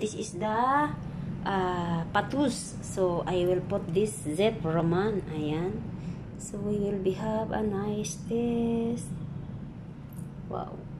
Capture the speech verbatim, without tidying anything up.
this is the uh, patus. So I will put this Zep Roman. Ayan. So we will be have a nice taste. Wow.